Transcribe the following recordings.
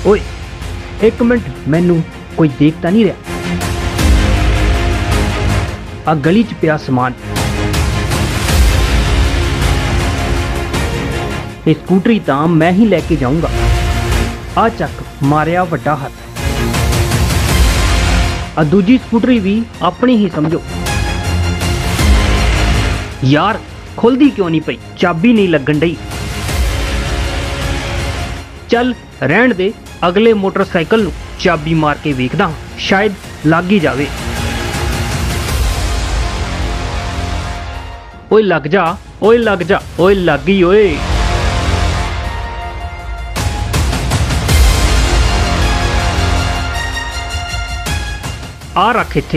ओए एक मिनट, मैनू कोई देखता नहीं रहा। आ गली च पिया समान, ये स्कूटरी तां मैं ही लैके जाऊंगा। आ चक मारिया वड्डा हथ। आ दूजी स्कूटरी भी अपनी ही समझो। यार खुलदी क्यों नहीं पई? चाबी नहीं लगन डई। चल रहन दे, अगले मोटरसाइकिल नूं चाबी मार के वेखदा, शायद लग ही जावे। ओए लग जा, ओए लग जा, ओए लग गई ओए। आ रख इत्थे।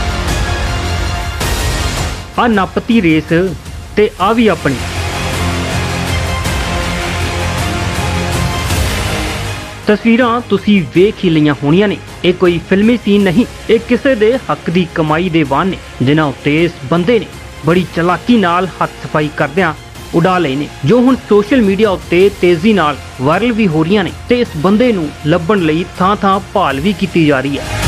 आ नपती रेस ते आ भी अपनी। तस्वीरां तुसी वेख ही लईआं होणीआं ने। ये कोई फिल्मी सीन नहीं, ये किसे दे हक दी कमाई दे वाहन ने, जिन्हां उत्ते इस बंदे ने बड़ी चलाकी नाल हथ सफाई करदिआं उड़ा लए ने, जो हुण सोशल मीडिया उत्ते तेजी नाल वायरल भी हो रहीआं ने ते इस बंदे नूं लभण लई थां थां भाल भी कीती जा रही है।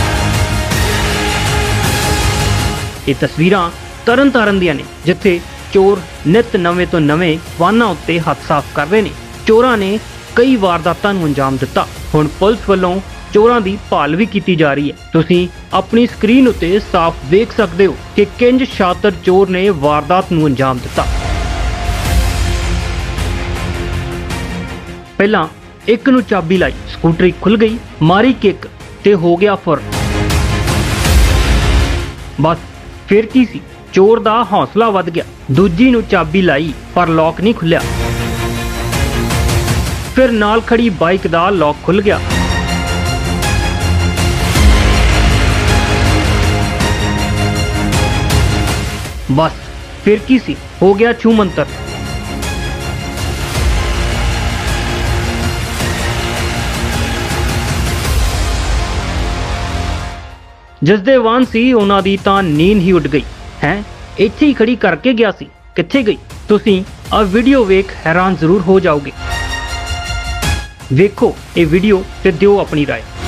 ये तस्वीरां तरन ताਰਨ ਦੀਆਂ ਨੇ, जिथे चोर नित नवें तो नवें वाहनां उत्ते हथ साफ कर रहे ने। चोरां ने कई वारदातां नूं अंजाम दिता। हुण पुलिस वल्लों चोरां दी भाल भी कीती जा रही है। तुसीं अपनी स्क्रीन उत्ते साफ देख सकते हो कि किंज शातिर चोर ने वारदात नूं अंजाम दिता। पहला एक नूं चाबी लाई, स्कूटरी खुल गई, मारी किक ते हो गया फुर। बस फिर की सी, चोर दा हौसला वध गया। दूजी नूं चाबी लाई पर लॉक नहीं खुलिया। फिर नाल खड़ी बाइक दा लॉक खुल गया। बस फिर की सी, हो गया छू मंतर। जिस दे वाहन सी उन्हां दी तां नींद ही उड़ गई है। इत्थे ही खड़ी करके गया सी, कित्थे गई? तुसीं आ वीडियो वेख हैरान जरूर हो जाओगे। वेखो ये वीडियो ते दिओ अपनी राय।